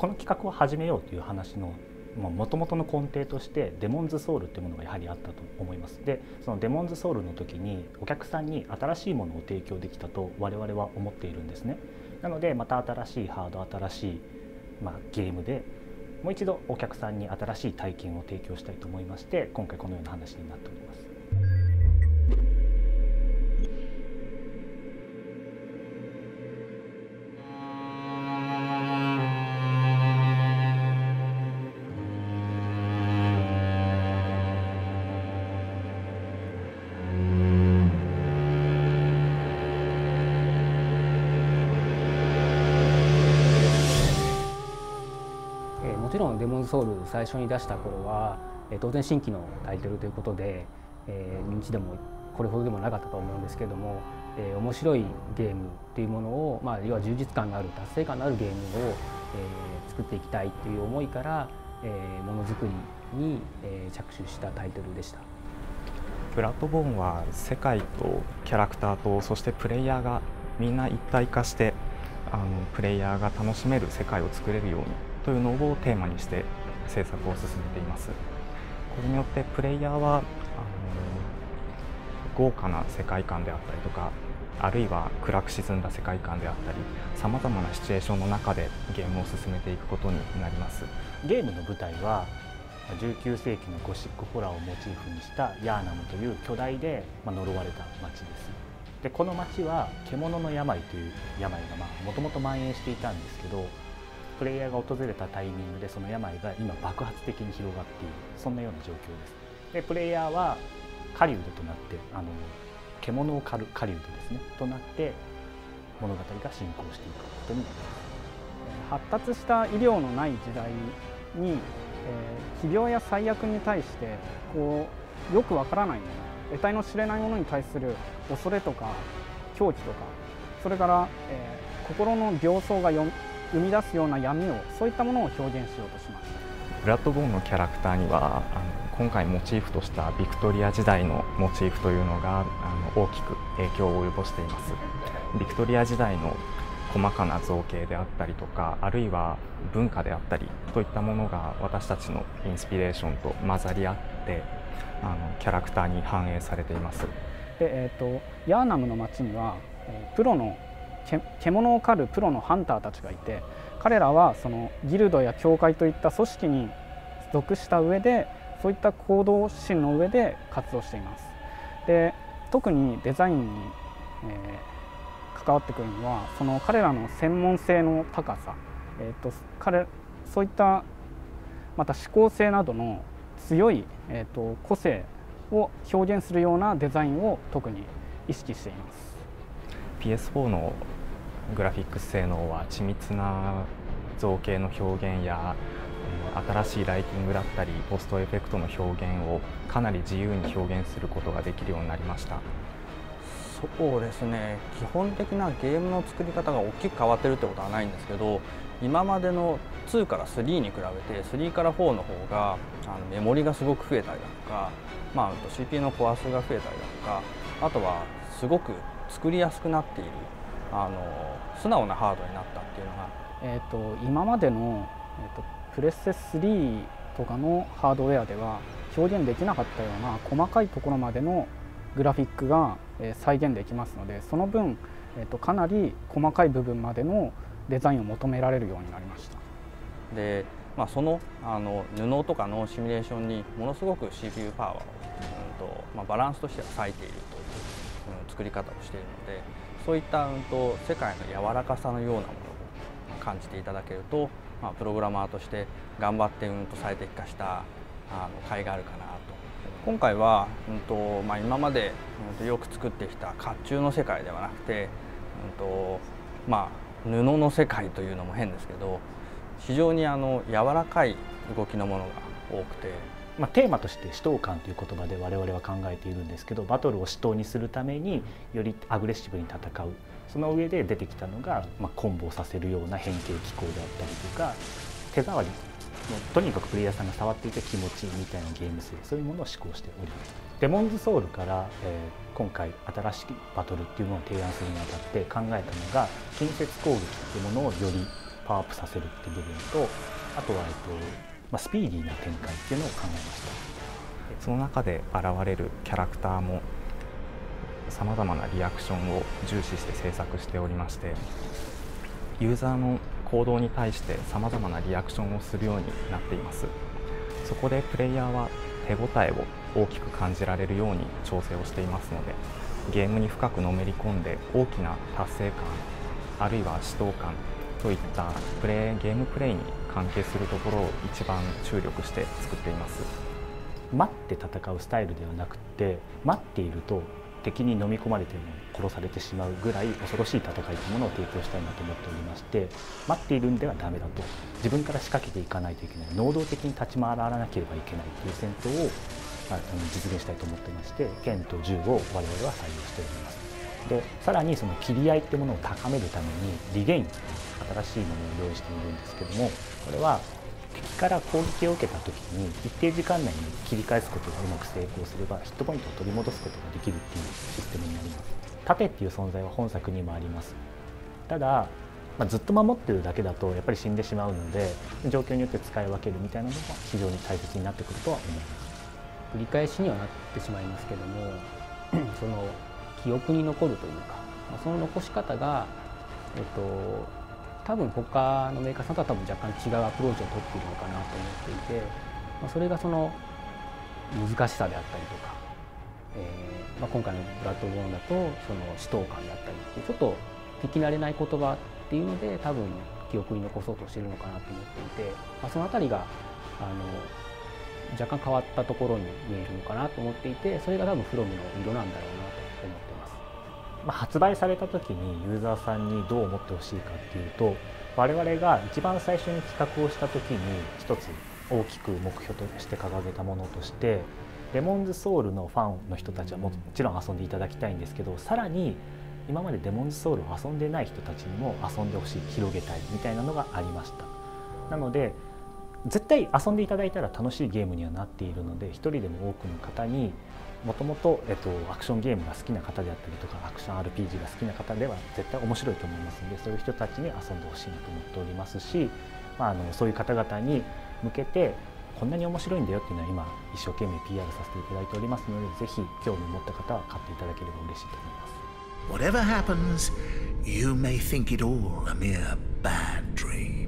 この企画を始めようという話のもともとの根底としてデモンズソウルっていうものがやはりあったと思います。でそのデモンズソウルの時にお客さんに新しいものを提供できたと我々は思っているんですね。なのでまた新しいハード、新しい、ゲームでもう一度お客さんに新しい体験を提供したいと思いまして、今回このような話になっております。 もちろんデモンズソウル最初に出した頃は当然新規のタイトルということで認知でもこれほどでもなかったと思うんですけれども、面白いゲームというものを、要は充実感のある達成感のあるゲームを作っていきたいという思いからものづくりに着手したタイトルでした。 ブラッドボーンは世界とキャラクターとそしてプレイヤーがみんな一体化してプレイヤーが楽しめる世界を作れるようにというのをテーマにして制作を進めています。これによってプレイヤーは豪華な世界観であったりとか、あるいは暗く沈んだ世界観であったり、さまざまなシチュエーションの中でゲームを進めていくことになります。 ゲームの舞台は19世紀のゴシックホラーをモチーフにしたヤーナムという巨大で呪われた町です。でこの町は獣の病という病がもともと蔓延していたんですけど、プレイヤーが訪れたタイミングでその病が今爆発的に広がっている、そんなような状況です。でプレイヤーは狩人となって獣を狩る狩人ですねとなって物語が進行していくことになります。発達した医療のない時代に、奇病や災厄に対してよくわからないもの、得体の知れないものに対する恐れとか狂気とか、それから、心の病巣が生み出すような闇を、そういったものを表現しようとしました。 ブラッドボーンのキャラクターには今回モチーフとしたビクトリア時代のモチーフというのが大きく影響を及ぼしています。ビクトリア時代の細かな造形であったりとか、あるいは文化であったりといったものが私たちのインスピレーションと混ざり合ってキャラクターに反映されています。 でヤーナムの町にはプロの獣を狩るプロのハンターたちがいて、彼らはそのギルドや教会といった組織に属した上で、そういった行動心の上で活動しています。で特にデザインに、関わってくるのはその彼らの専門性の高さ、そういったまた思考性などの強い、個性を表現するようなデザインを特に意識しています。 PS4 のグラフィックス性能は緻密な造形の表現や新しいライティングだったりポストエフェクトの表現をかなり自由に表現することができるようになりました。 そうですね、基本的なゲームの作り方が大きく変わってるってことはないんですけど、今までの2から3に比べて3から4の方がメモリがすごく増えたりだとか、CPU のコア数が増えたりだとか、あとはすごく作りやすくなっている素直なハードになったっていうのが、 今までの、プレステ3とかのハードウェアでは表現できなかったような細かいところまでのグラフィックが再現できますので、その分、かなり細かい部分までのデザインを求められるようになりました。 で、その布とかのシミュレーションにものすごく CPU パワーを、バランスとしては割いているという、作り方をしているので、そういった世界の柔らかさのようなものを感じていただけると、プログラマーとして頑張って最適化した甲斐があるかなと。今回は、今までよく作ってきた甲冑の世界ではなくて、布の世界というのも変ですけど、非常に柔らかい動きのものが多くて、 テーマとして死闘感という言葉で我々は考えているんですけど、バトルを死闘にするためによりアグレッシブに戦う、その上で出てきたのが、コンボをさせるような変形機構であったりとか、手触りとにかくプレイヤーさんが触っていて気持ちいいみたいなゲーム性、そういうものを施行しております。デモンズソウルから、今回新しいバトルっていうのを提案するにあたって考えたのが、近接攻撃っていうものをよりパワーアップさせるっていう部分と、あとは、スピーディーな展開っていうのを考えました。 その中で現れるキャラクターもさまざまなリアクションを重視して制作しておりまして、ユーザーの行動に対してさまざまなリアクションをするようになっています。そこでプレイヤーは手応えを大きく感じられるように調整をしていますので、ゲームに深くのめり込んで大きな達成感、あるいは指導感といったゲームプレイに関係するところを一番注力して作っています。 待って戦うスタイルではなくて、待っていると敵に飲み込まれて殺されてしまうぐらい恐ろしい戦いというものを提供したいなと思っておりまして、待っているんではダメだと、自分から仕掛けていかないといけない、能動的に立ち回らなければいけないという戦闘を実現したいと思っていまして、剣と銃を我々は採用しております。でさらにその切り合いってものを高めるためにリゲイン、新しいものを用意しているんですけども、これは敵から攻撃を受けた時に一定時間内に切り返すことがうまく成功すればヒットポイントを取り戻すことができるっていうシステムになります。盾っていう存在は本作にもあります。ただ、ずっと守ってるだけだとやっぱり死んでしまうので、状況によって使い分けるみたいなのが非常に大切になってくるとは思います。 繰り返しにはなってしまいますけどもその記憶に残るというか、その残し方が、多分他のメーカーさんとは多分若干違うアプローチを取っているのかなと思っていて、それがその難しさであったりとか、今回のブラッドボーンだとその死闘感であったりっていうちょっと聞き慣れない言葉っていうので多分記憶に残そうとしているのかなと思っていて、そのあたりが若干変わったところに見えるのかなと思っていて、それが多分フロムの色なんだろうなと思ってます。 発売された時にユーザーさんにどう思ってほしいかっていうと、我々が一番最初に企画をした時に一つ大きく目標として掲げたものとして、デモンズソウルのファンの人たちはもちろん遊んでいただきたいんですけど、さらに今までデモンズソウルを遊んでない人たちにも遊んでほしい、広げたいみたいなのがありました。なので絶対遊んでいただいたら楽しいゲームにはなっているので、一人でも多くの方にもともとアクションゲームが好きな方であったりとか、アクション RPG が好きな方では絶対面白いと思いますので、そういう人たちに遊んでほしいなと思っておりますし、そういう方々に向けてこんなに面白いんだよっていうのは今一生懸命 PR させていただいておりますので、ぜひ興味を持った方は買っていただければ嬉しいと思います。 Whatever happens, you may think it all a mere bad dream.